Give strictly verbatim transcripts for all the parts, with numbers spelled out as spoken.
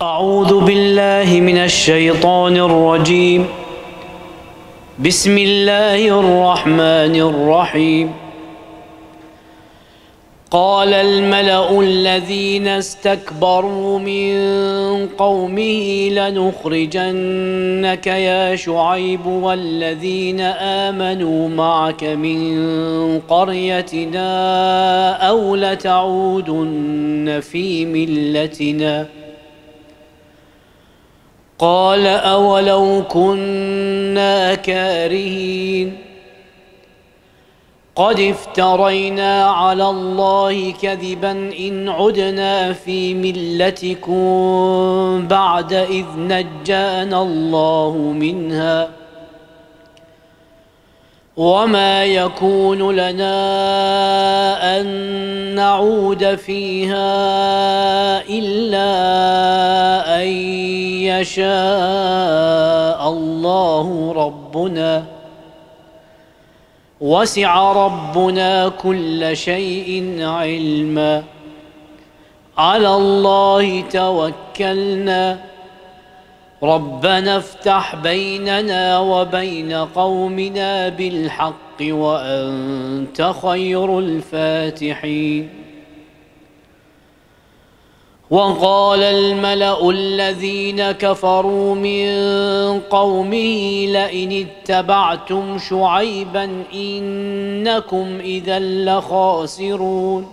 أعوذ بالله من الشيطان الرجيم. بسم الله الرحمن الرحيم. قال الملأ الذين استكبروا من قومه لنخرجنك يا شعيب والذين آمنوا معك من قريتنا أو لتعودن في ملتنا. قال أولو كنا كارهين قد افترينا على الله كذبا إن عدنا في ملتكم بعد إذ نجانا الله منها وما يكون لنا أن نعود فيها إلا أن يشاء الله ربنا وسع ربنا كل شيء علما على الله توكلنا ربنا افتح بيننا وبين قومنا بالحق وأنت خير الفاتحين. وقال الملأ الذين كفروا من قومه لئن اتبعتم شعيبا إنكم إذا لخاسرون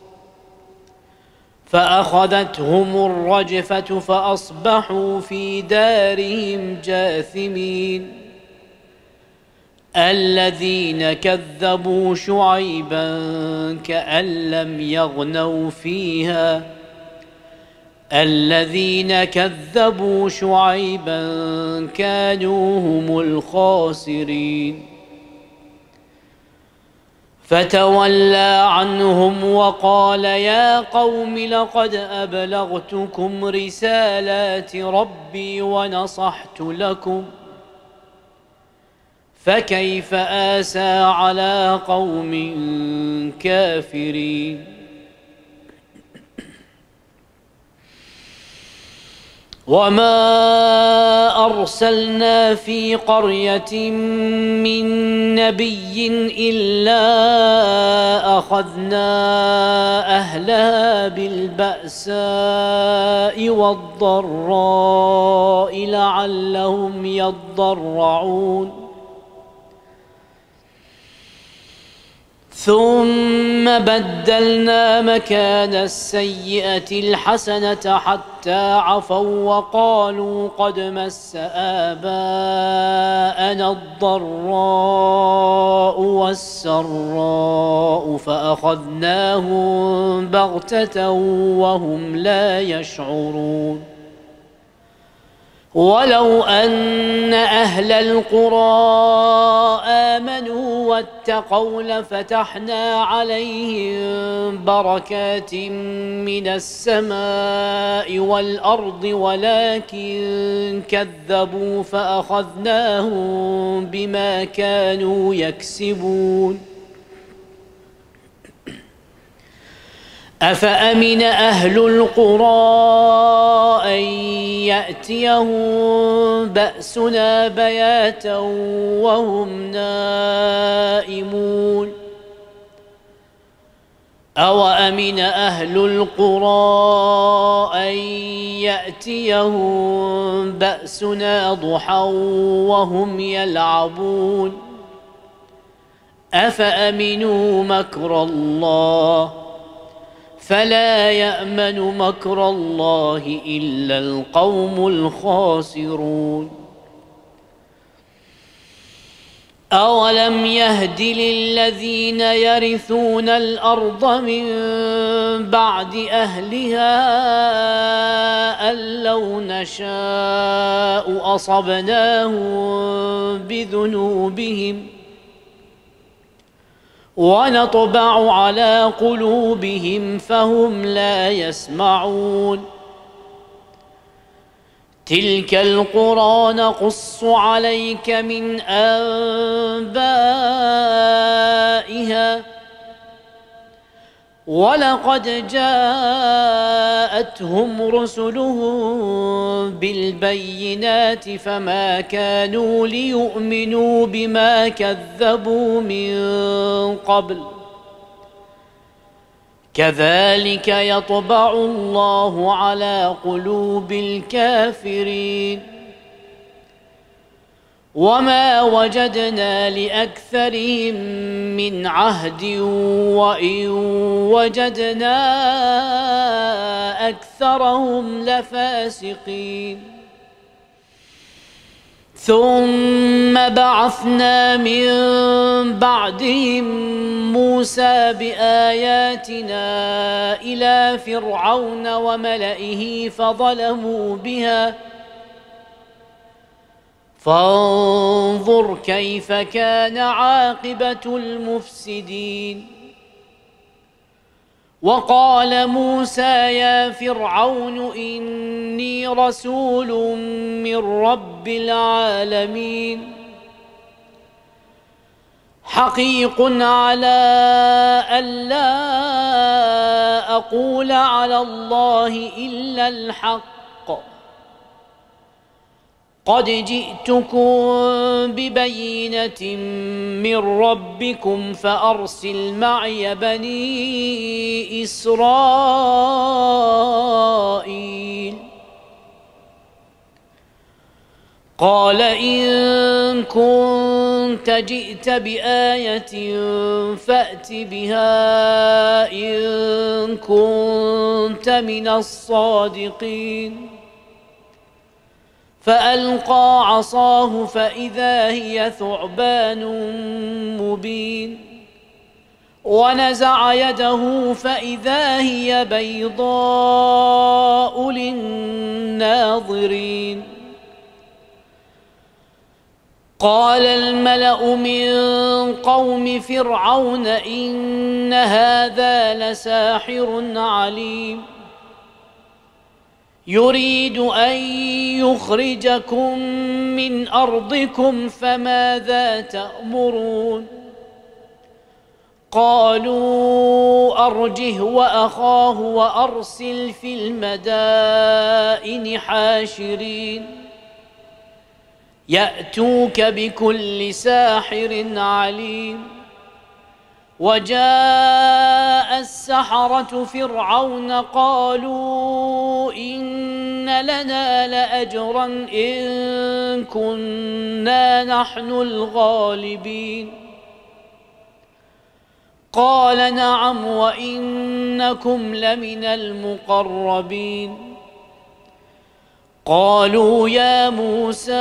فأخذتهم الرجفة فأصبحوا في دارهم جاثمين. الذين كذبوا شعيبا كأن لم يغنوا فيها الذين كذبوا شعيبا كانوا هم الخاسرين. فتولى عنهم وقال يا قوم لقد أبلغتكم رسالات ربي ونصحت لكم فكيف آسى على قوم كافرين. وما أرسلنا في قرية من نبي إلا أخذنا أهلها بالبأساء والضراء لعلهم يضرعون ثم بدلنا مكان السيئة الحسنة حتى عفوا وقالوا قد مس آباءنا الضراء والسراء فأخذناهم بغتة وهم لا يشعرون. ولو أن أهل القرى آمنوا واتقوا لفتحنا عليهم بركات من السماء والأرض ولكن كذبوا فأخذناهم بما كانوا يكسبون. أفأمن أهل القرى أن يأتيهم بأسنا بياتا وهم نائمون أوأمن أهل القرى أن يأتيهم بأسنا ضحى وهم يلعبون أفأمنوا مكر الله فلا يأمن مكر الله إلا القوم الخاسرون. أولم يهد للذين يرثون الأرض من بعد أهلها أن لو نشاء أصبناهم بذنوبهم ونطبع على قلوبهم فهم لا يسمعون. تلك القرى نقص عليك من أنبائها ولقد جاءتهم رسلهم بالبينات فما كانوا ليؤمنوا بما كذبوا من قبل كذلك يطبع الله على قلوب الكافرين وما وجدنا لأكثرهم من عهد وإن وجدنا أكثرهم لفاسقين ثم بعثنا من بعدهم موسى بآياتنا إلى فرعون وملئه فظلموا بها فانظر كيف كان عاقبة المفسدين وقال موسى يا فرعون إني رسول من رب العالمين حقيق على ألا أقول على الله إلا الحق قد جئتكم ببينة من ربكم فأرسل معي بني إسرائيل قال إن كنت جئت بآية فأت بها إن كنت من الصادقين فألقى عصاه فإذا هي ثعبان مبين ونزع يده فإذا هي بيضاء للناظرين قال الملأ من قوم فرعون إن هذا لساحر عليم يريد أن يخرجكم من أرضكم فماذا تأمرون قالوا أرجه وأخاه وأرسل في المدائن حاشرين يأتوك بكل ساحر عليم وجاء السحرة فرعون قالوا إن لنا لأجرا إن كنا نحن الغالبين قال نعم وإنكم لمن المقربين قالوا يا موسى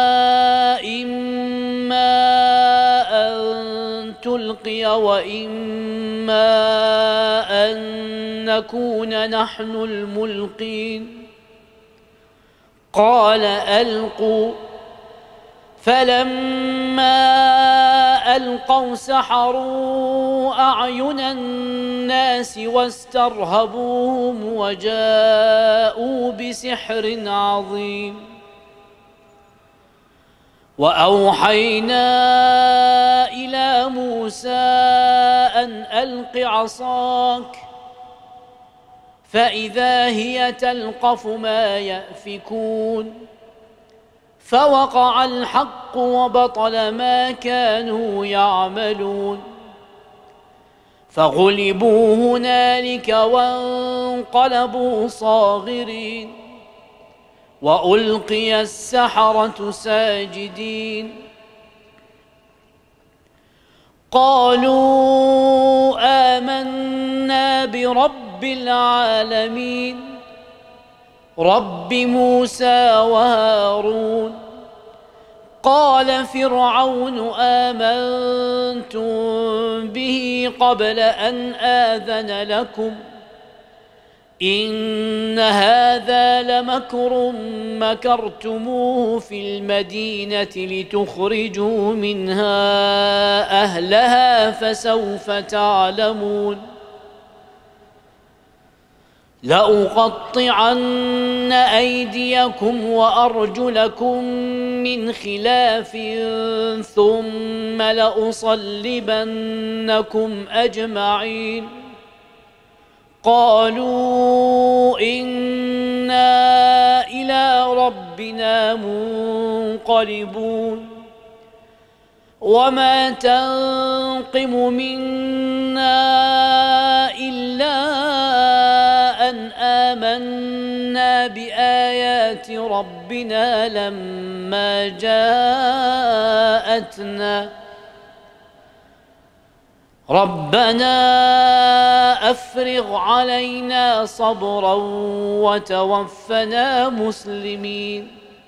إما أن تلقي وإما أن نكون نحن الملقين قال ألقوا فلما ألقوا سحروا أعين الناس واسترهبوهم وجاءوا بسحر عظيم وأوحينا إلى موسى أن ألق عصاك فإذا هي تلقف ما يأفكون فوقع الحق وبطل ما كانوا يعملون فغلبوا هنالك وانقلبوا صاغرين وألقي السحرة ساجدين قالوا آمنا برب العالمين رب موسى وهارون قال فرعون آمنتم به قبل أن آذن لكم إن هذا لمكر مكرتموه في المدينة لتخرجوا منها أهلها فسوف تعلمون لأقطعن أيديكم وأرجلكم من خلاف ثم لأصلبنكم أجمعين قالوا إنا إلى ربنا منقلبون وما تنقم منا إلا أن آمنا بآيات ربنا لما جاءتنا ربنا أفرغ علينا صبرا وتوفنا مسلمين.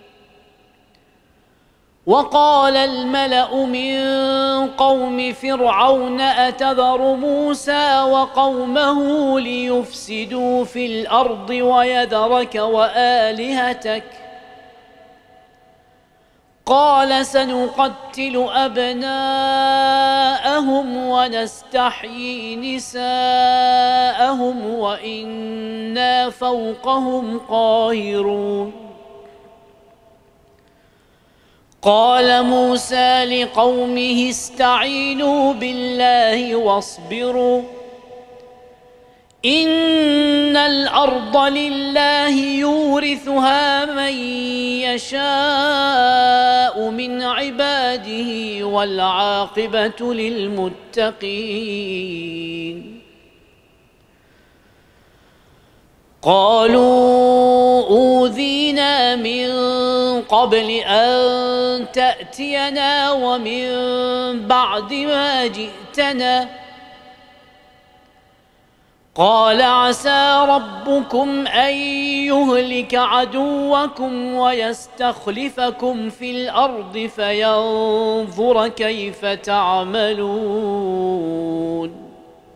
وقال الملأ من قوم فرعون أتذر موسى وقومه ليفسدوا في الأرض ويذرك وآلهتك قال سنقتل أبناءهم ونستحيي نساءهم وإنا فوقهم قاهرون. قال موسى لقومه استعينوا بالله واصبروا إن الأرض لله يورثها من يشاء من عباده والعاقبة للمتقين. قالوا أوذينا من قبل أن تأتينا ومن بعد ما جئتنا قال عسى ربكم أن يهلك عدوكم ويستخلفكم في الأرض فينظر كيف تعملون.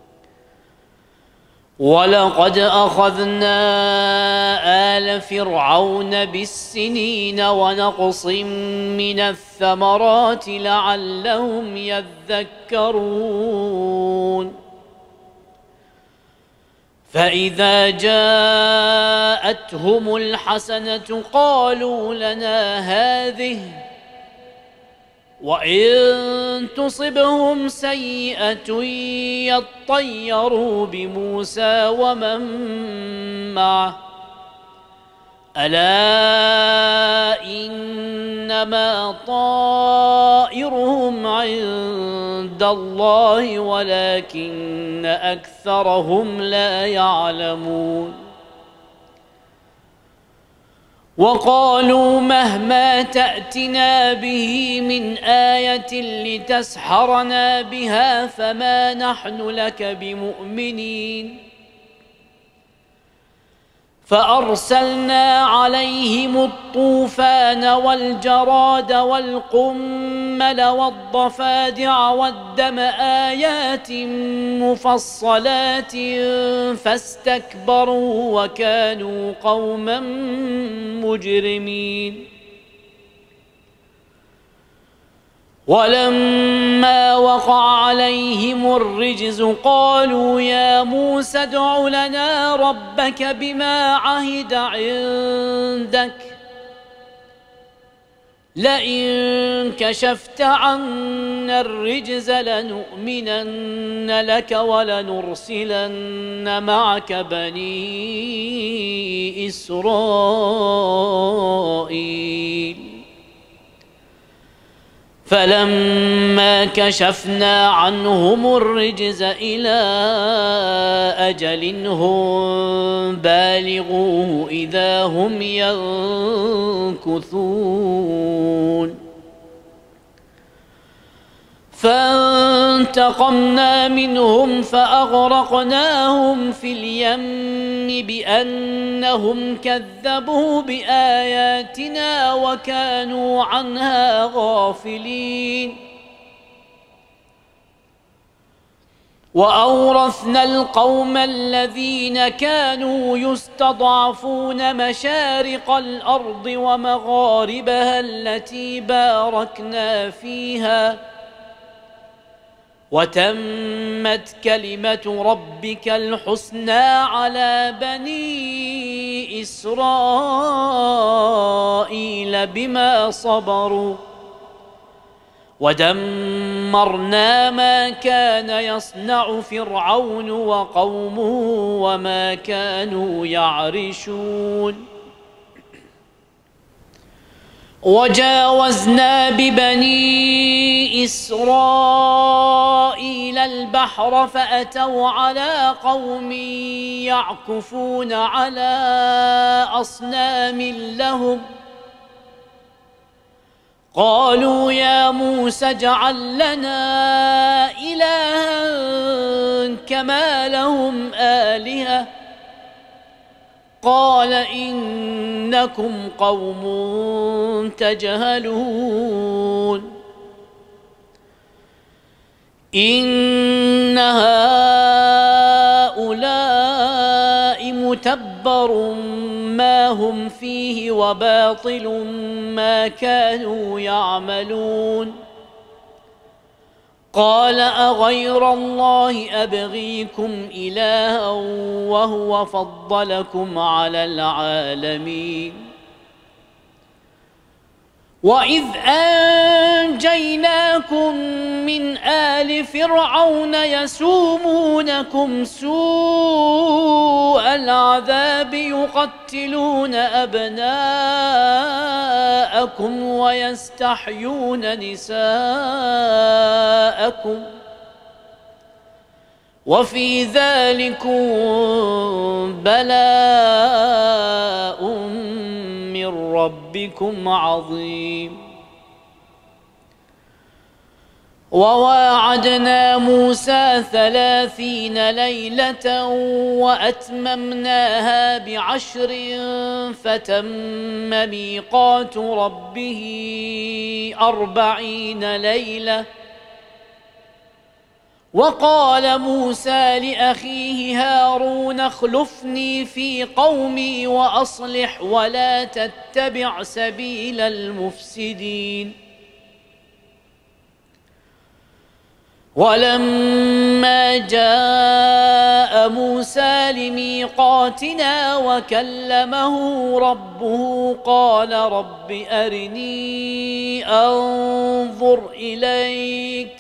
ولقد أخذنا آل فرعون بالسنين ونقص من الثمرات لعلهم يذكرون. فإذا جاءتهم الحسنة قالوا لنا هذه وإن تصبهم سيئة يطيروا بموسى ومن معه ألا إنما طائرهم عند الله ولكن أكثرهم لا يعلمون. وقالوا مهما تأتنا به من آية لتسحرنا بها فما نحن لك بمؤمنين. فأرسلنا عليهم الطوفان والجراد والقمل والضفادع والدم آيات مفصلات فاستكبروا وكانوا قوما مجرمين. ولما وقع عليهم الرجز قالوا يا موسى ادع لنا ربك بما عهد عندك لئن كشفت عنا الرجز لنؤمنن لك ولنرسلن معك بني إسرائيل. فلما كشفنا عنهم الرجز إلى أجل هم بالغوه إذا هم ينكثون. فانتقمنا منهم فأغرقناهم في اليم بأنهم كذبوا بآياتنا وكانوا عنها غافلين. وأورثنا القوم الذين كانوا يستضعفون مشارق الأرض ومغاربها التي باركنا فيها وتمت كلمة ربك الحسنى على بني إسرائيل بما صبروا ودمرنا ما كان يصنع فرعون وقومه وما كانوا يعرشون وجاوزنا ببني إسرائيل البحر فأتوا على قوم يعكفون على أصنام لهم قالوا يا موسى اجعل لنا إلها كما لهم آلهة قال إنكم قوم تجهلون إن هؤلاء متبر ما هم فيه وباطل ما كانوا يعملون قال أغير الله أبغيكم إلها وهو فضلكم على العالمين وإذ أنجيناكم من آل فرعون يسومونكم سوء العذاب يقتلون أبناءكم ويستحيون نساءكم وفي ذلكم بلاء من ربكم عظيم وواعدنا موسى ثلاثين ليلة وأتممناها بعشر فتم ميقات ربه أربعين ليلة وقال موسى لأخيه هارون اخلفني في قومي وأصلح ولا تتبع سبيل المفسدين ولما جاء موسى لميقاتنا وكلمه ربه قال رب أرني أنظر إليك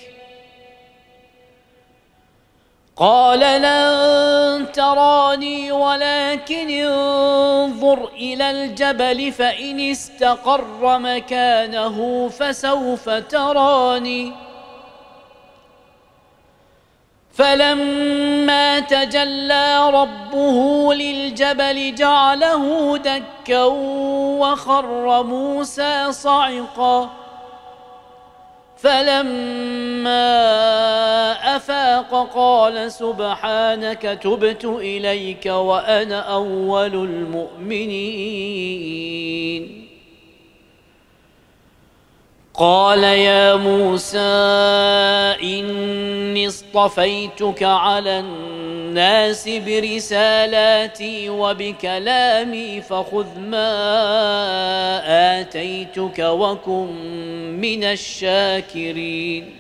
قال لن تراني ولكن انظر إلى الجبل فإن استقر مكانه فسوف تراني فلما تجلى ربه للجبل جعله دكا وخر موسى صعقا فلما أفاق قال سبحانك تبت إليك وأنا أول المؤمنين قال يا موسى إني اصطفيتك على الناس برسالاتي وبكلامي فخذ ما آتيتك وكن من الشاكرين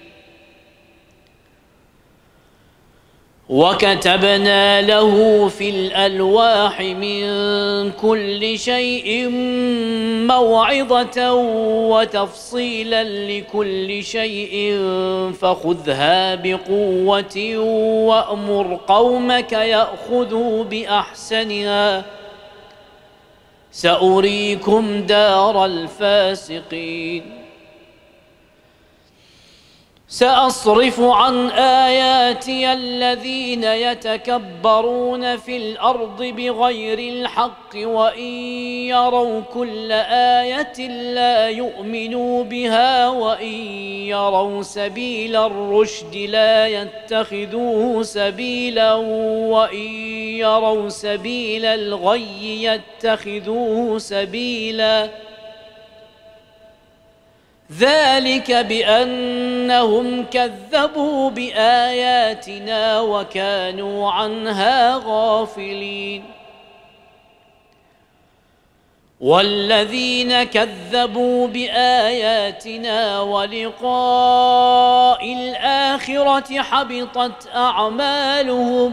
وكتبنا له في الألواح من كل شيء موعظة وتفصيلا لكل شيء فخذها بقوة وأمر قومك يأخذوا بأحسنها سأريكم دار الفاسقين سأصرف عن آياتي الذين يتكبرون في الأرض بغير الحق وإن يروا كل آية لا يؤمنوا بها وإن يروا سبيل الرشد لا يتخذوه سبيلا وإن يروا سبيل الغي يتخذوه سبيلا ذلك بأنهم كذبوا بآياتنا وكانوا عنها غافلين والذين كذبوا بآياتنا ولقاء الآخرة حبطت أعمالهم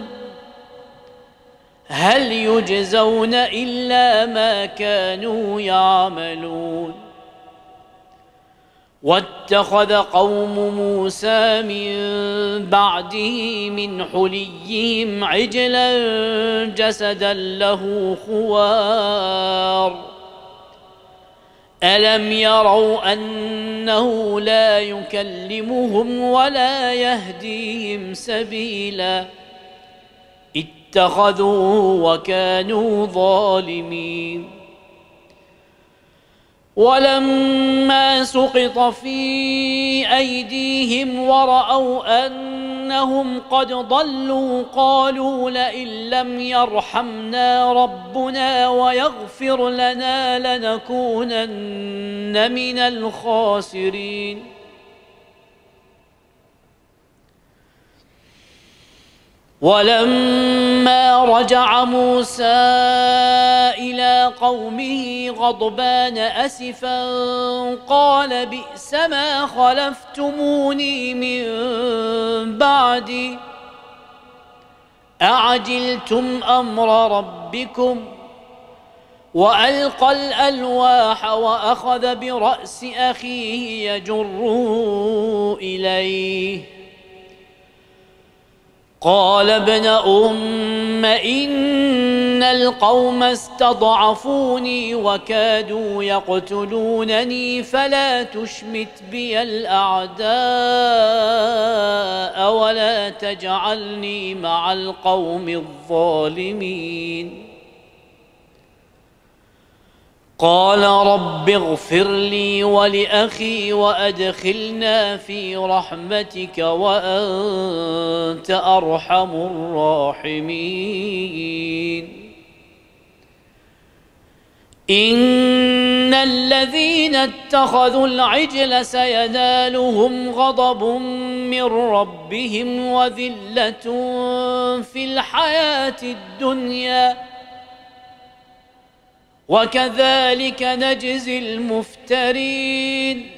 هل يجزون إلا ما كانوا يعملون واتخذ قوم موسى من بعده من حليهم عجلا جسدا له خوار ألم يروا أنه لا يكلمهم ولا يهديهم سبيلا اتخذوه وكانوا ظالمين ولما سقط في أيديهم ورأوا أنهم قد ضلوا قالوا لئن لم يرحمنا ربنا ويغفر لنا لنكونن من الخاسرين ولما رجع موسى إلى قومه غضبان أسفا قال بئس ما خلفتموني من بعدي أعجلتم أمر ربكم وألقى الألواح وأخذ برأس أخيه يجره إليه قال ابن أم إن القوم استضعفوني وكادوا يقتلونني فلا تشمت بي الأعداء ولا تجعلني مع القوم الظالمين قال رب اغفر لي ولأخي وأدخلنا في رحمتك وأنت أرحم الراحمين إن الذين اتخذوا العجل سينالهم غضب من ربهم وذلة في الحياة الدنيا وكذلك نجزي المفترين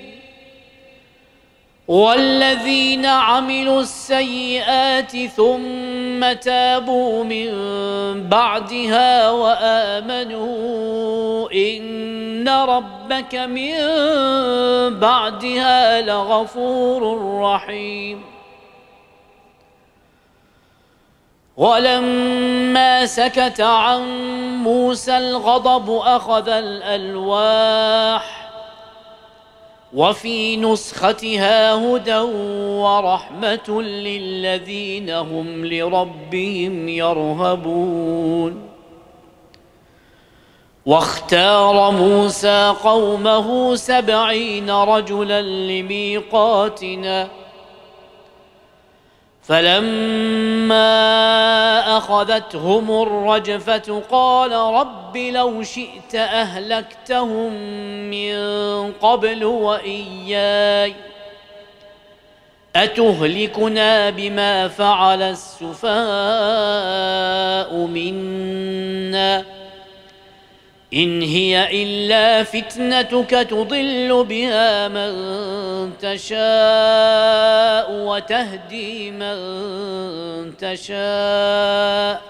والذين عملوا السيئات ثم تابوا من بعدها وآمنوا إن ربك من بعدها لغفور رحيم ولما سكت عن موسى الغضب أخذ الألواح وفي نسختها هدى ورحمة للذين هم لربهم يرهبون واختار موسى قومه سبعين رجلا لميقاتنا فلما أخذتهم الرجفة قال رب لو شئت أهلكتهم من قبل وإياي أتهلكنا بما فعل السفهاء منا إن هي إلا فتنتك تضل بها من تشاء وتهدي من تشاء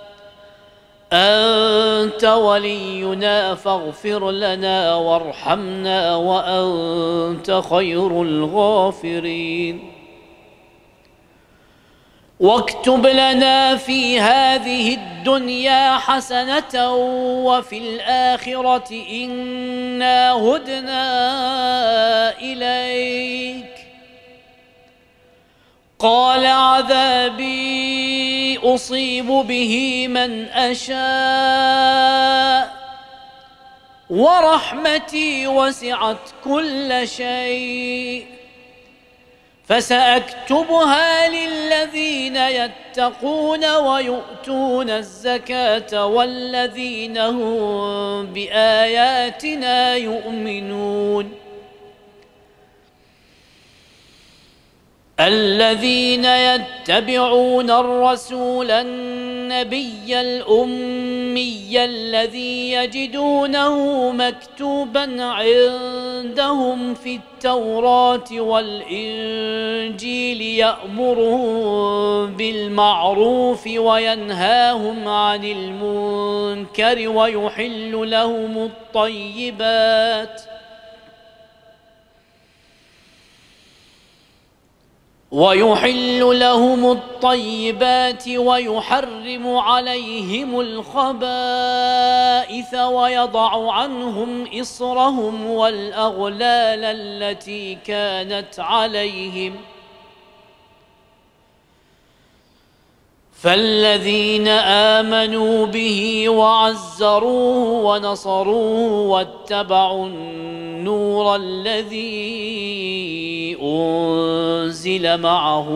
أنت ولينا فاغفر لنا وارحمنا وأنت خير الغافرين واكتب لنا في هذه الدنيا حسنة وفي الآخرة إنا هدنا إليك قال عذابي أصيب به من أشاء ورحمتي وسعت كل شيء فسأكتبها للذين يتقون ويؤتون الزكاة والذين هم بآياتنا يؤمنون الذين يتبعون الرسول النبي الأمي الذي يجدونه مكتوبا عندهم في التوراة والإنجيل يأمرهم بالمعروف وينهاهم عن المنكر ويحل لهم الطيبات ويحل لهم الطيبات ويحرم عليهم الخبائث ويضع عنهم إصرهم والأغلال التي كانت عليهم فالذين آمنوا به وعزروه ونصروه واتبعوا النور الذي أنزل معه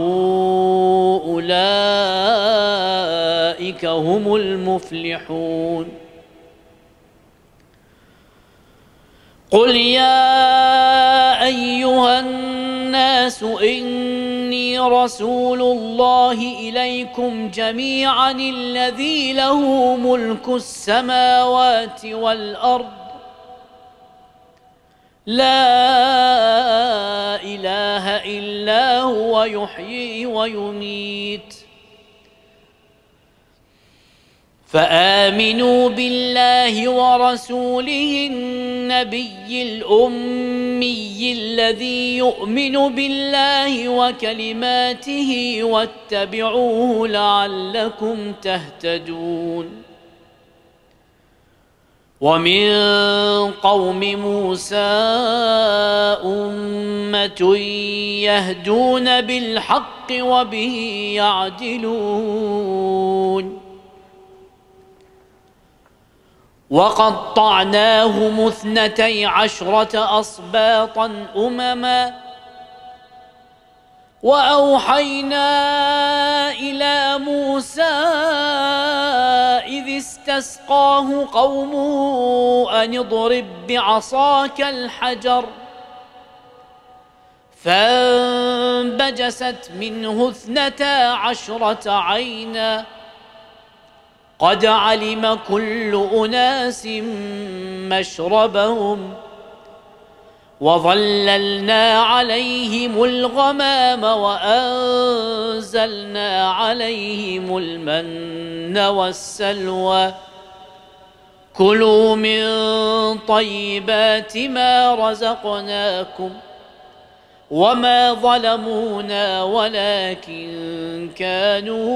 أولئك هم المفلحون. قل يا أيها الناس إني رسول الله إليكم جميعا الذي له ملك السماوات والأرض لا إله إلا هو يحيي ويميت فآمنوا بالله ورسوله النبي الأمي الذي يؤمن بالله وكلماته واتبعوه لعلكم تهتدون. ومن قوم موسى أمة يهدون بالحق وبه يعدلون. وقطعناهم اثنتي عشرة أصباطا أمما وأوحينا إلى موسى إذ استسقاه قومه أن اضرب بعصاك الحجر فانبجست منه اثنتا عشرة عينا قد علم كل أناس مشربهم وظللنا عليهم الغمام وأنزلنا عليهم المن والسلوى كلوا من طيبات ما رزقناكم وما ظلمونا ولكن كانوا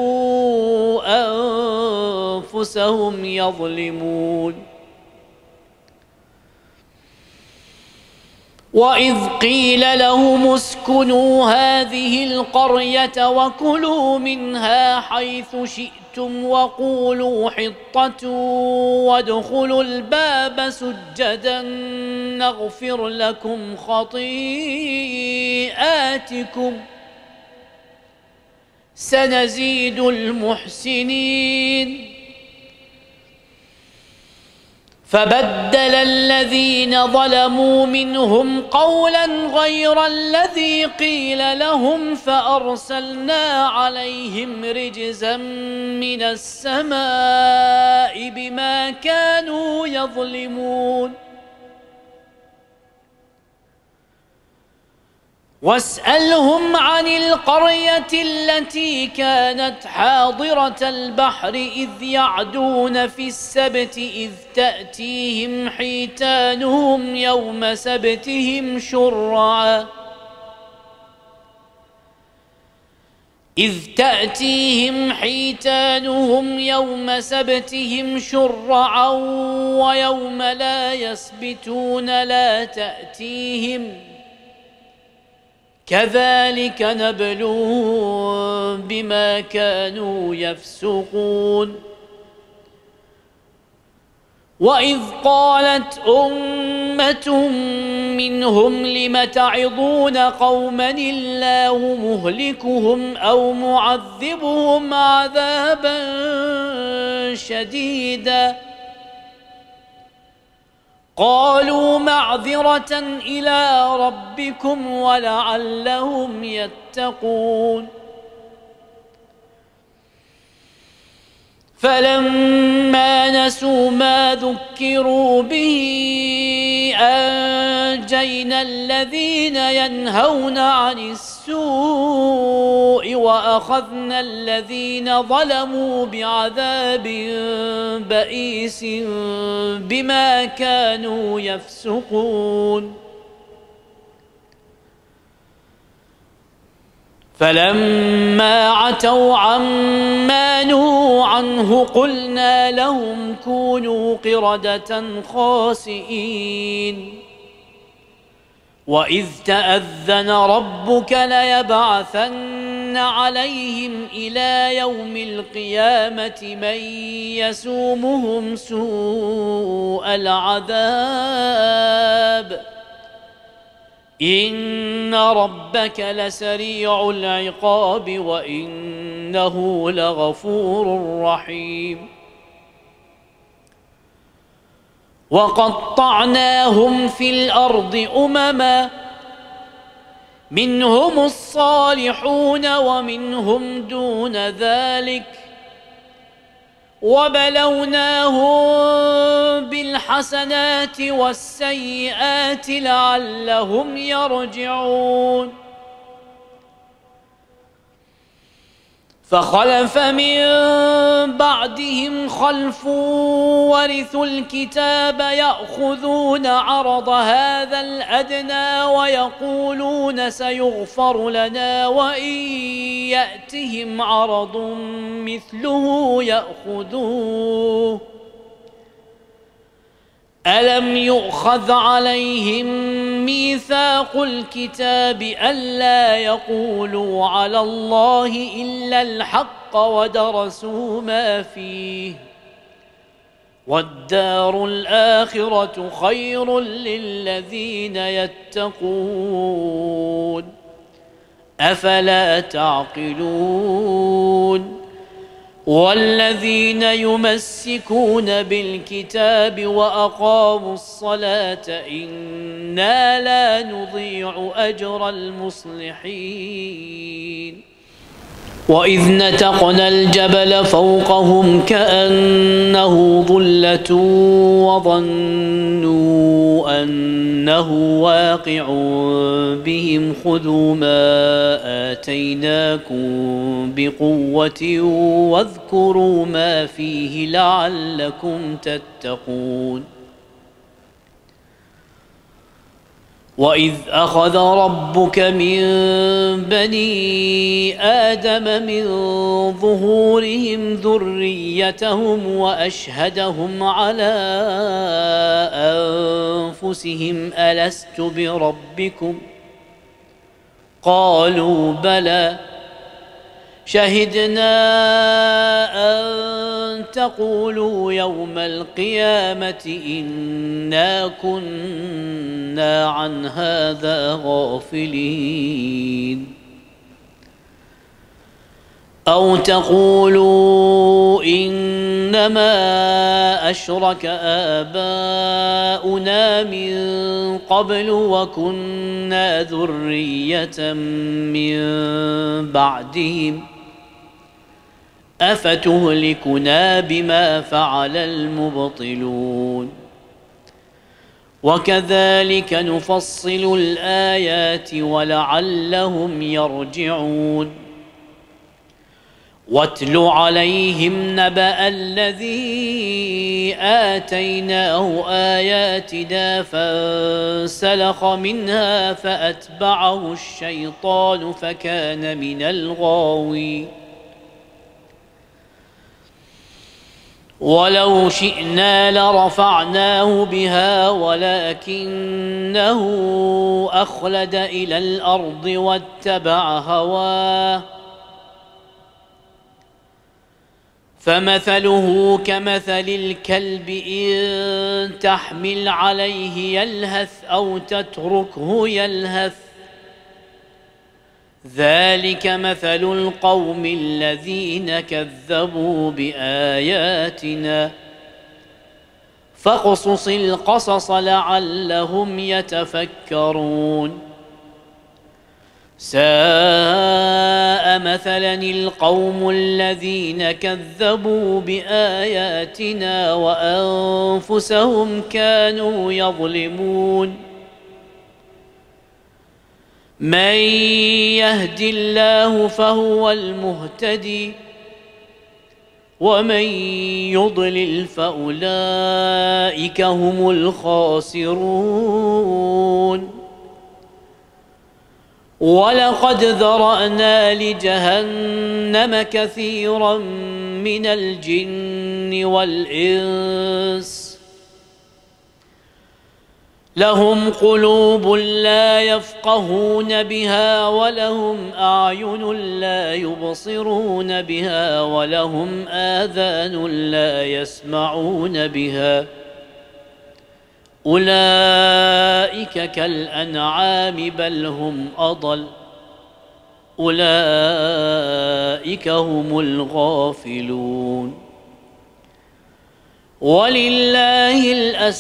أنفسهم يظلمون. وإذ قيل لهم اسكنوا هذه القرية وكلوا منها حيث شئتم وقولوا حطة وادخلوا الباب سجدا نغفر لكم خطيئاتكم سنزيد المحسنين. فبدل الذين ظلموا منهم قولا غير الذي قيل لهم فأرسلنا عليهم رجزا من السماء بما كانوا يظلمون. واسألهم عن القرية التي كانت حاضرة البحر إذ يعدون في السبت إذ تأتيهم حيتانهم يوم سبتهم شرعا إذ تأتيهم حيتانهم يوم سبتهم شرعا ويوم لا يسبتون لا تأتيهم كذلك نبلوهم بما كانوا يفسقون. وإذ قالت أمة منهم لم تعظون قوما الله مهلكهم أو معذبهم عذابا شديدا قالوا معذرة إلى ربكم ولعلهم يتقون. فلما نسوا ما ذكروا به أنجينا الذين ينهون عن السوء وأخذنا الذين ظلموا بعذاب بئيس بما كانوا يفسقون. فلما عتوا عما نهوا عنه قلنا لهم كونوا قردة خاسئين وإذ تأذن ربك ليبعثن عليهم إلى يوم القيامة من يسومهم سوء العذاب إن ربك لسريع العقاب وإنه لغفور رحيم وقطعناهم في الأرض أمما منهم الصالحون ومنهم دون ذلك وبلوناهم بالحسنات والسيئات لعلهم يرجعون فخلف من بعدهم خلف ورثوا الكتاب يأخذون عرض هذا الأدنى ويقولون سيغفر لنا وإن يأتهم عرض مثله يأخذوه ألم يؤخذ عليهم ميثاق الكتاب ألا يقولوا على الله إلا الحق ودرسوا ما فيه والدار الآخرة خير للذين يتقون أفلا تعقلون والذين يمسكون بالكتاب وأقاموا الصلاة إنا لا نضيع أجر المصلحين وإذ نتقنا الجبل فوقهم كأنه ظلة وظنوا أنه واقع بهم خذوا ما آتيناكم بقوة واذكروا ما فيه لعلكم تتقون وإذ أخذ ربك من بني آدم من ظهورهم ذريتهم وأشهدهم على أنفسهم ألست بربكم قالوا بلى شهدنا أن تقولوا يوم القيامة إنا كنا عن هذا غافلين أو تقولوا إنما أشرك آباؤنا من قبل وكنا ذرية من بعدهم أفتهلكنا بما فعل المبطلون وكذلك نفصل الآيات ولعلهم يرجعون واتل عليهم نبأ الذي آتيناه آياتنا فانسلخ منها فأتبعه الشيطان فكان من الغاوين ولو شئنا لرفعناه بها ولكنه أخلد إلى الأرض واتبع هواه فمثله كمثل الكلب إن تحمل عليه يلهث أو تتركه يلهث ذلك مثل القوم الذين كذبوا بآياتنا فاقصص القصص لعلهم يتفكرون ساء مثلا القوم الذين كذبوا بآياتنا وأنفسهم كانوا يظلمون من يهد الله فهو المهتدي ومن يضلل فأولئك هم الخاسرون ولقد ذرأنا لجهنم كثيرا من الجن والإنس لهم قلوب لا يفقهون بها ولهم أعين لا يبصرون بها ولهم آذان لا يسمعون بها أولئك كالأنعام بل هم أضل أولئك هم الغافلون ولله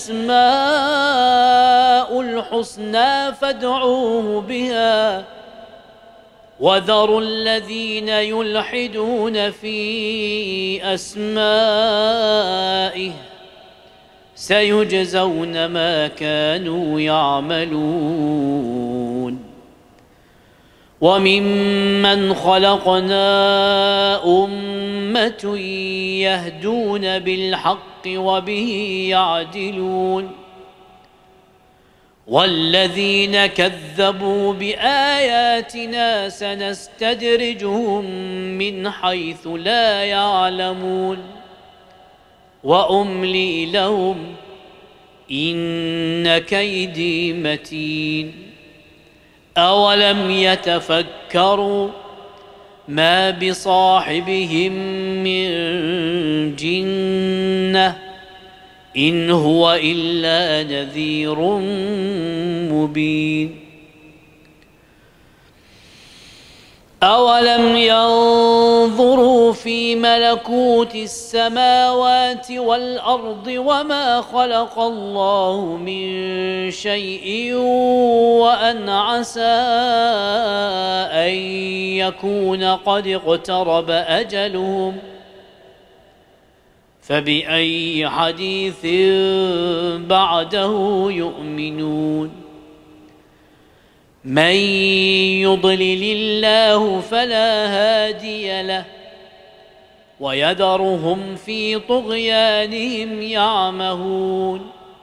الأسماء الحسنى فادعوه بها وذروا الذين يلحدون في أسمائه سيجزون ما كانوا يعملون وممن خلقنا أمة يهدون بالحق وبه يعدلون والذين كذبوا بآياتنا سنستدرجهم من حيث لا يعلمون وأملي لهم إن كيدي متين أولم يتفكروا ما بصاحبهم من جنة إن هو إلا نذير مبين أولم ينظروا في ملكوت السماوات والأرض وما خلق الله من شيء وأن عسى أن يكون قد اقترب أجلهم فبأي حديث بعده يؤمنون من يضلل الله فلا هادي له ويذرهم في طغيانهم يعمهون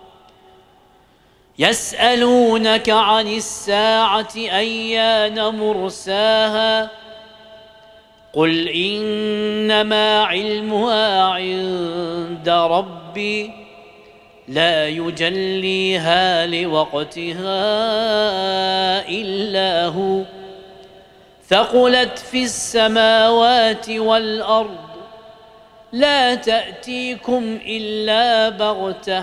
يسألونك عن الساعة أيان مرساها قل إنما علمها عند ربي لا يجليها لوقتها إلا هو ثقلت في السماوات والأرض لا تأتيكم إلا بغتة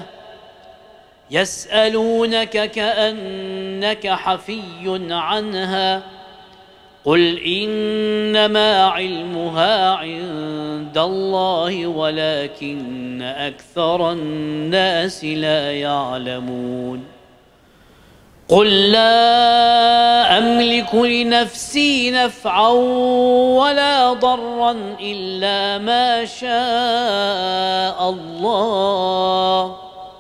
يسألونك كأنك حفي عنها قل إنما علمها عند الله ولكن أكثر الناس لا يعلمون قل لا أملك لنفسي نفعا ولا ضرا إلا ما شاء الله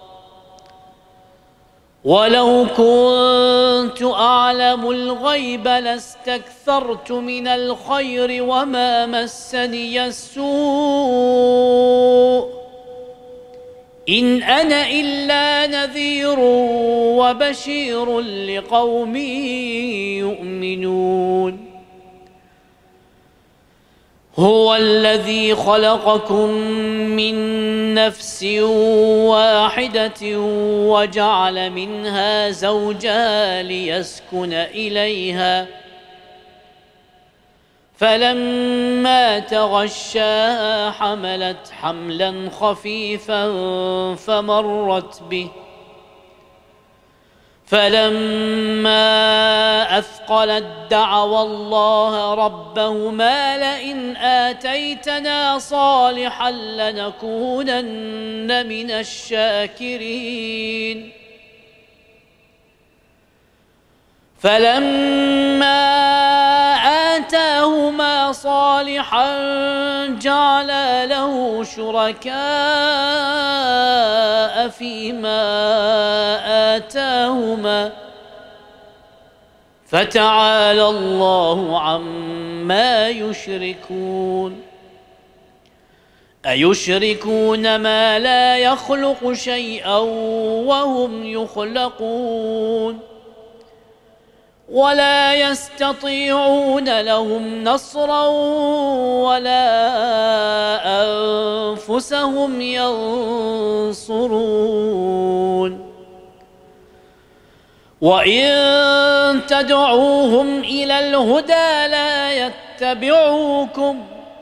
ولو كنت أعلم الغيب لاستكثرت من الخير وما مسني السوء إن أنا إلا نذير وبشير لقوم يؤمنون هو الذي خلقكم من نفس واحدة وجعل منها زوجها ليسكن إليها فلما تغشاها حملت حملا خفيفا فمرت به فلما أثقلت دعوا الله ربهما لئن آتيتنا صالحا لنكونن من الشاكرين فلما آتاهما صالحا جعلا له شركاء فيما آتاهما فتعالى الله عما يشركون أيشركون ما لا يخلق شيئا وهم يخلقون ولا يستطيعون لهم نصرا ولا أنفسهم ينصرون وإن تدعوهم إلى الهدى لا يتبعوكم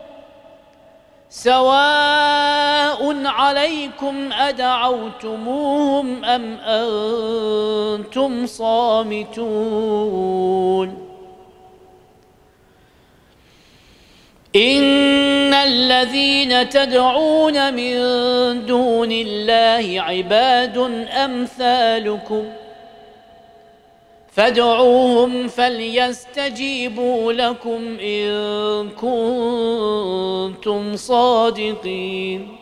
سواء عليكم أدعوتموهم أم أنتم صامتون إن الذين تدعون من دون الله عباد أمثالكم فادعوهم فليستجيبوا لكم إن كنتم صادقين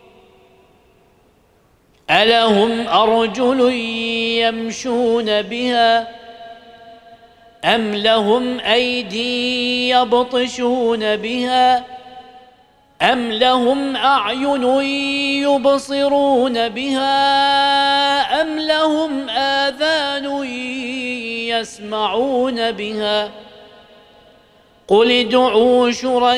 ألهم أرجل يمشون بها أم لهم أيدي يبطشون بها أم لهم أعين يبصرون بها أم لهم آذان يسمعون بها قل ادعوا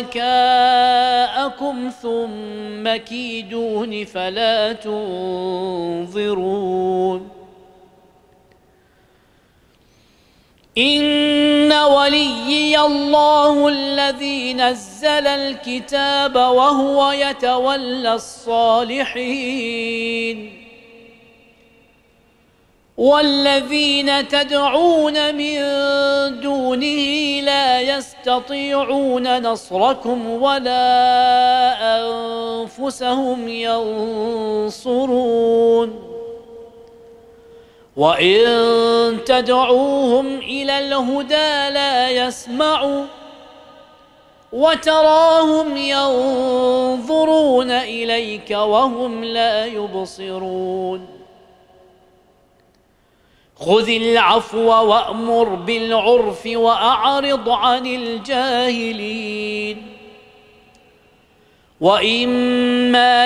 شركاءكم ثم كيدون فلا تنظرون إن وليي الله الذي نزل الكتاب وهو يتولى الصالحين والذين تدعون من دونه لا يستطيعون نصركم ولا أنفسهم ينصرون وإن تدعوهم إلى الهدى لا يسمعوا وتراهم ينظرون إليك وهم لا يبصرون خذ العفو وأمر بالعرف وأعرض عن الجاهلين وإما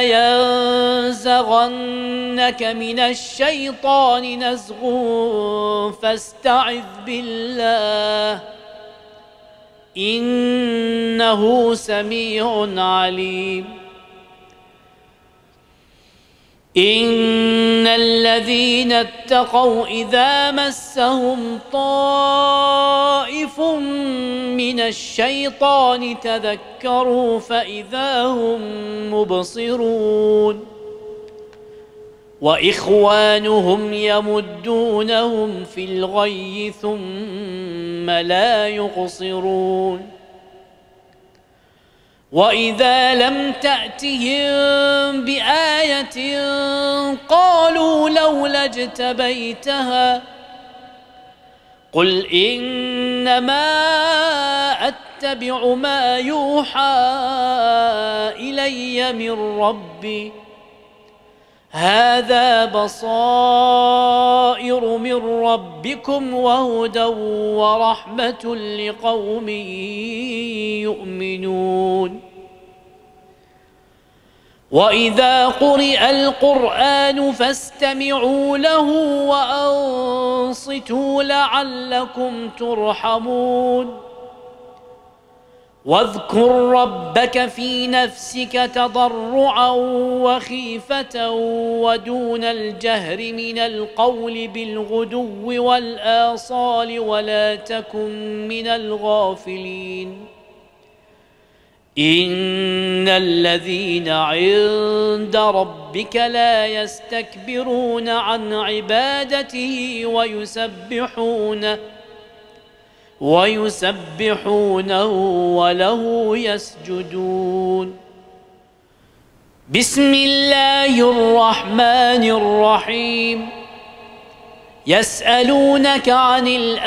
ينزغنك من الشيطان نزغ فاستعذ بالله إنه سميع عليم إن الذين اتقوا إذا مسهم طائف من الشيطان تذكروا فإذا هم مبصرون وإخوانهم يمدونهم في الغي ثم لا يقصرون وإذا لم تأتهم بآية قالوا لولا اجتبيتها قل إنما أتبع ما يوحى إلي من ربي هذا بصائر من ربكم وهدى ورحمة لقوم يؤمنون وإذا قرئ القرآن فاستمعوا له وأنصتوا لعلكم ترحمون واذكر ربك في نفسك تضرعا وخيفة ودون الجهر من القول بالغدو والآصال ولا تكن من الغافلين إن الذين عند ربك لا يستكبرون عن عبادته ويسبحونه ويسبحونه وله يسجدون بسم الله الرحمن الرحيم يسألونك عن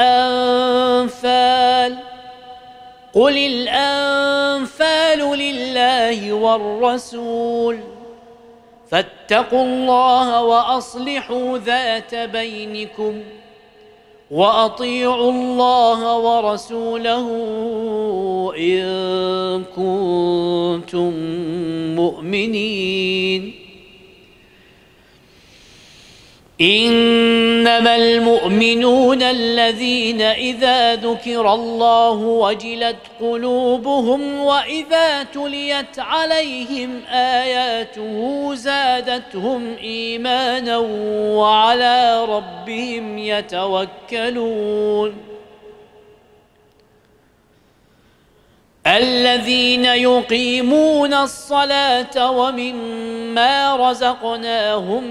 الأنفال قل الأنفال لله والرسول فاتقوا الله وأصلحوا ذات بينكم وأطيعوا الله ورسوله إن كنتم مؤمنين إن إنما المؤمنون الذين إذا ذكر الله وجلت قلوبهم وإذا تليت عليهم آياته زادتهم إيمانا وعلى ربهم يتوكلون الذين يقيمون الصلاة ومما رزقناهم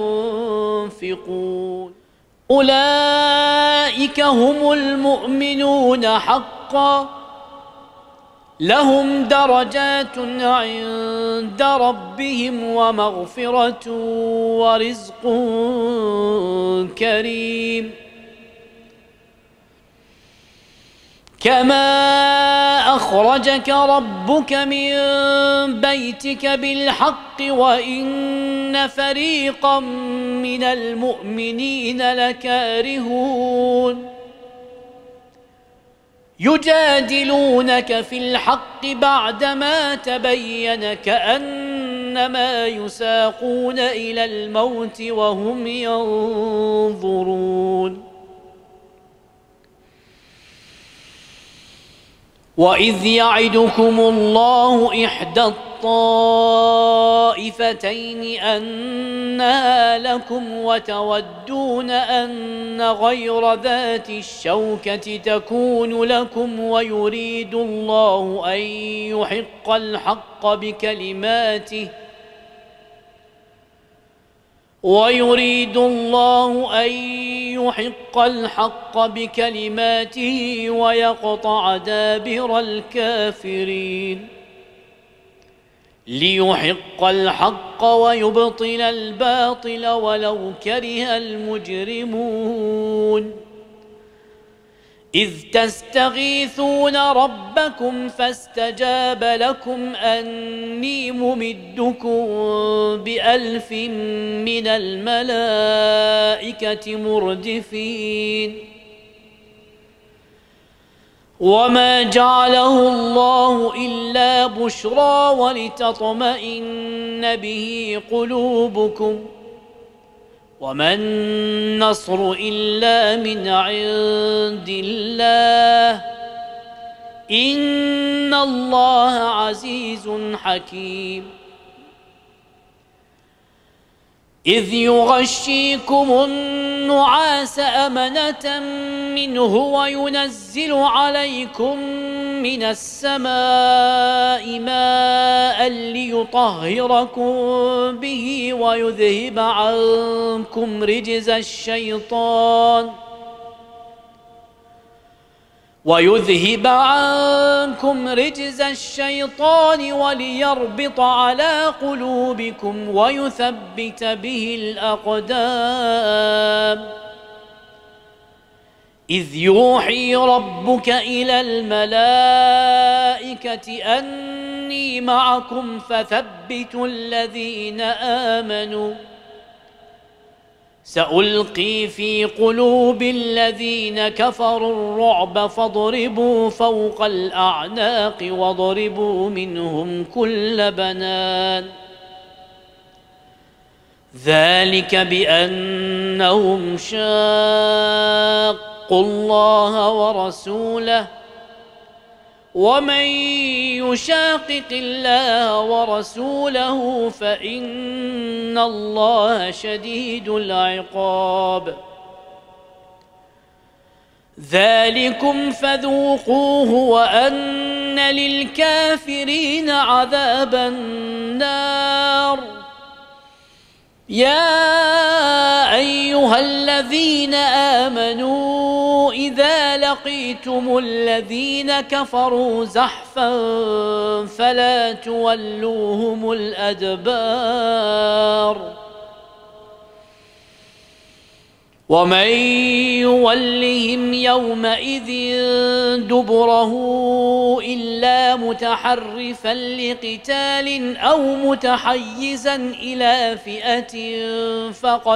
ينفقون أولئك هم المؤمنون حقا لهم درجات عند ربهم ومغفرة ورزق كريم كما أخرجك ربك من بيتك بالحق وإن فريقا من المؤمنين لكارهون يجادلونك في الحق بعدما تبين كأنما يساقون إلى الموت وهم ينظرون وإذ يعدكم الله إحدى الطائفتين أنها لكم وتودون أن غير ذات الشوكة تكون لكم ويريد الله أن يحق الحق بكلماته ويريد الله أن يحق الحق بكلماته ويقطع دابر الكافرين ليحق الحق ويبطل الباطل ولو كره المجرمون إذ تستغيثون ربكم فاستجاب لكم أني ممدكم بألف من الملائكة مردفين وما جعله الله إلا بشرى ولتطمئن به قلوبكم وما النصر إلا من عند الله إن الله عزيز حكيم إذ يغشيكم النعاس أمنة منه وينزل عليكم من السماء ماء ليطهركم به ويذهب عنكم رجز الشيطان ويذهب عنكم رجز الشيطان وليربط على قلوبكم ويثبت به الأقدام إذ يوحي ربك إلى الملائكة أني معكم فثبتوا الذين آمنوا سألقي في قلوب الذين كفروا الرعب فاضربوا فوق الأعناق واضربوا منهم كل بنان ذلك بأنهم شاقوا الله ورسوله ومن يشاقق الله ورسوله فإن الله شديد العقاب ذلكم فذوقوه وأن للكافرين عذاب النار يا أيها الذين آمنوا إذا لقيتم الذين كفروا زحفا فلا تولوهم الأدبار ومن يولهم يومئذ دبره إلا متحرفا لقتال أو متحيزا إلى فئة فقد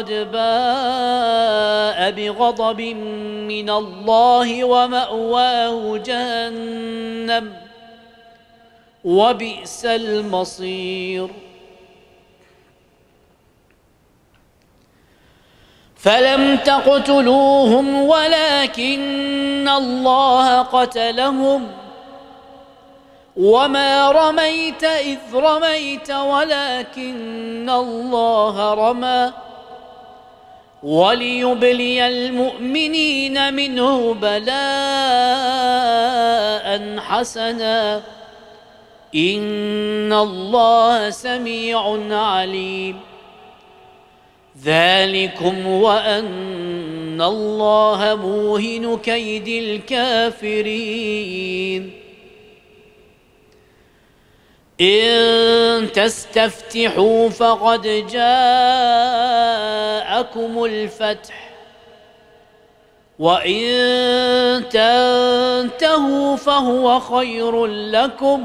باء بغضب من الله ومأواه جهنم وبئس المصير فلم تقتلوهم ولكن الله قتلهم وما رميت إذ رميت ولكن الله رمى وليبلي المؤمنين منه بلاء حسنا إن الله سميع عليم ذلكم وأن الله موهن كيد الكافرين إن تستفتحوا فقد جاءكم الفتح وإن تنتهوا فهو خير لكم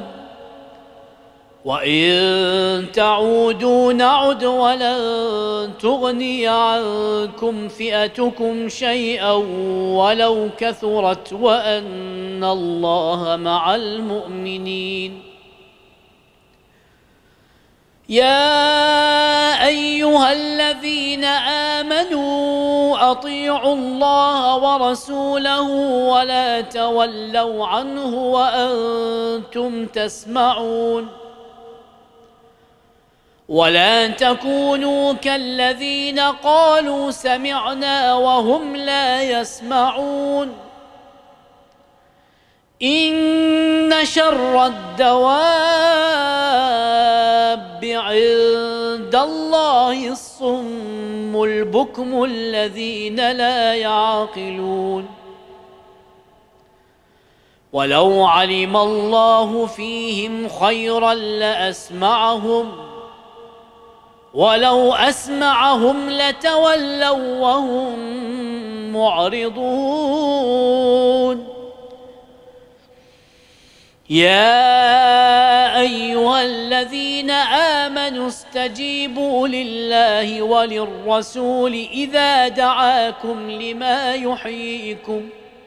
وإن تعودوا نعد ولن تغني عنكم فئتكم شيئا ولو كثرت وأن الله مع المؤمنين يا أيها الذين آمنوا أطيعوا الله ورسوله ولا تولوا عنه وأنتم تسمعون ولا تكونوا كالذين قالوا سمعنا وهم لا يسمعون إن شر الدواب عند الله الصم البكم الذين لا يعقلون ولو علم الله فيهم خيرا لأسمعهم ولو أسمعهم لتولوا وهم معرضون يا أيها الذين آمنوا استجيبوا لله وللرسول إذا دعاكم لما يحييكم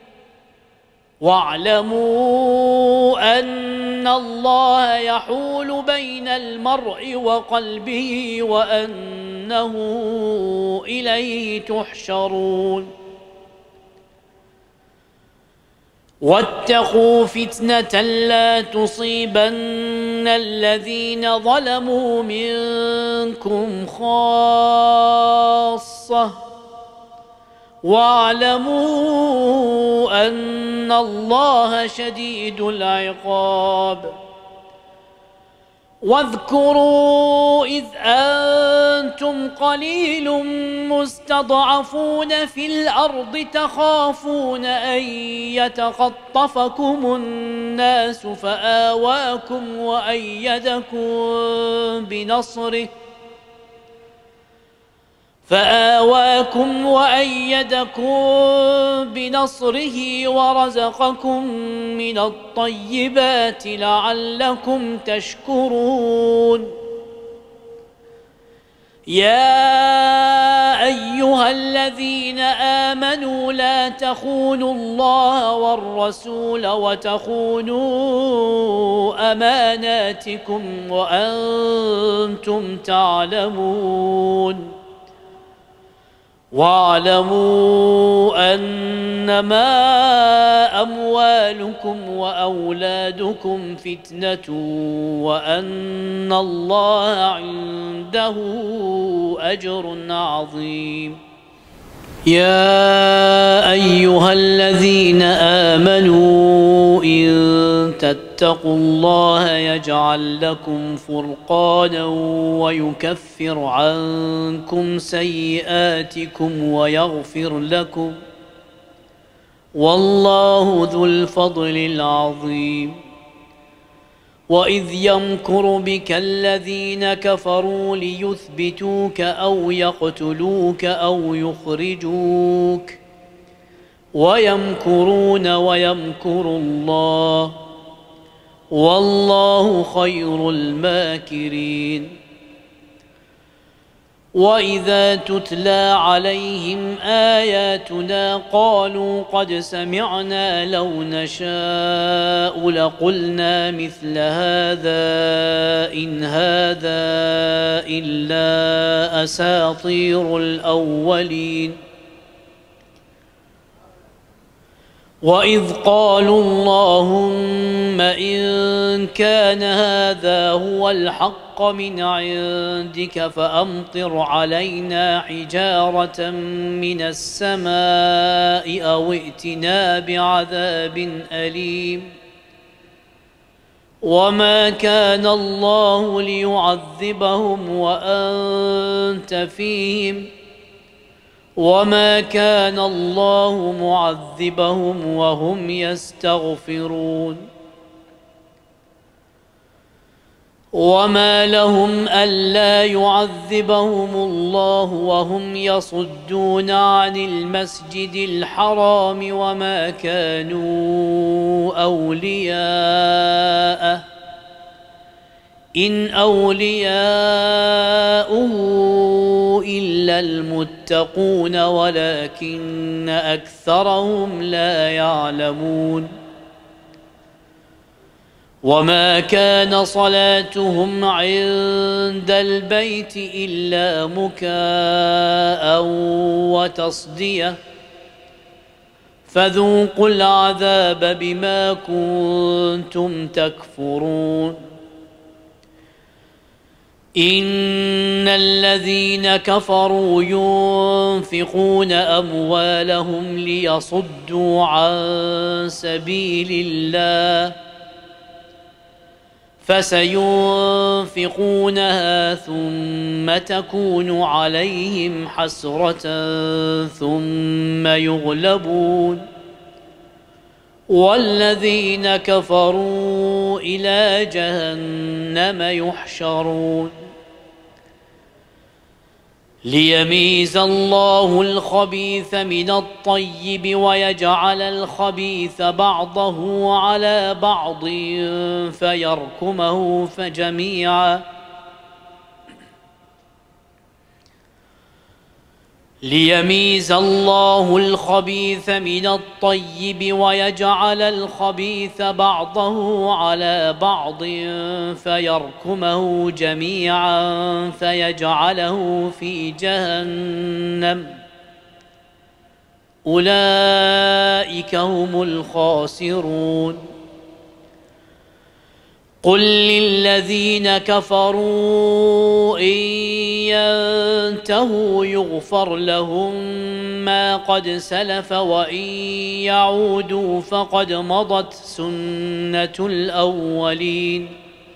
واعلموا أن الله يحول بين المرء وقلبه وأنه إليه تحشرون واتقوا فتنة لا تصيبن الذين ظلموا منكم خاصة واعلموا أن الله شديد العقاب واذكروا إذ أنتم قليل مستضعفون في الأرض تخافون أن يتخطفكم الناس فآواكم وأيدكم بنصره فآواكم وأيدكم بنصره ورزقكم من الطيبات لعلكم تشكرون يا أيها الذين آمنوا لا تخونوا الله والرسول وتخونوا أماناتكم وأنتم تعلمون واعلموا أنما أموالكم وأولادكم فتنة وأن الله عنده أجر عظيم يا أيها الذين آمنوا إن تتقوا الله يجعل لكم فرقانا ويكفر عنكم سيئاتكم ويغفر لكم والله ذو الفضل العظيم وإذ يمكر بك الذين كفروا ليثبتوك أو يقتلوك أو يخرجوك ويمكرون ويمكر الله والله خير الماكرين وإذا تتلى عليهم آياتنا قالوا قد سمعنا لو نشاء لقلنا مثل هذا إن هذا إلا أساطير الأولين وإذ قالوا اللهم إن كان هذا هو الحق من عندك فأمطر علينا حجارة من السماء أو ائتنا بعذاب أليم وما كان الله ليعذبهم وأنت فيهم وما كان الله معذبهم وهم يستغفرون وما لهم ألا يعذبهم الله وهم يصدون عن المسجد الحرام وما كانوا أولياءه إن أولياؤه إلا المتقون ولكن أكثرهم لا يعلمون وما كان صلاتهم عند البيت إلا مكاء وتصدية فذوقوا العذاب بما كنتم تكفرون إن الذين كفروا ينفقون أموالهم ليصدوا عن سبيل الله فسينفقونها ثم تكون عليهم حسرة ثم يغلبون والذين كفروا إلى جهنم يحشرون ليميز الله الخبيث من الطيب ويجعل الخبيث بعضه على بعض فيركمه فجميعا ليميز الله الخبيث من الطيب ويجعل الخبيث بعضه على بعض فيركمه جميعا فيجعله في جهنم أولئك هم الخاسرون قل للذين كفروا إن ينتهوا يغفر لهم ما قد سلف وإن يعودوا فقد مضت سنة الأولين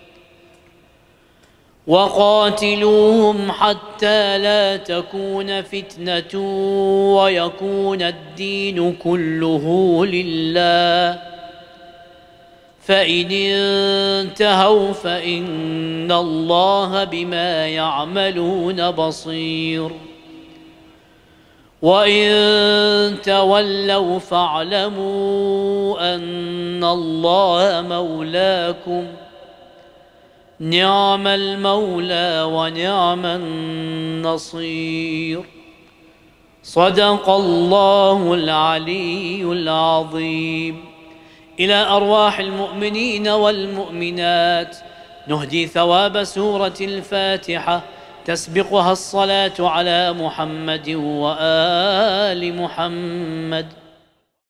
وقاتلوهم حتى لا تكون فتنة ويكون الدين كله لله فإن انتهوا فإن الله بما يعملون بصير وإن تولوا فاعلموا أن الله مولاكم نعم المولى ونعم النصير صدق الله العلي العظيم. إلى أرواح المؤمنين والمؤمنات نهدي ثواب سورة الفاتحة تسبقها الصلاة على محمد وآل محمد.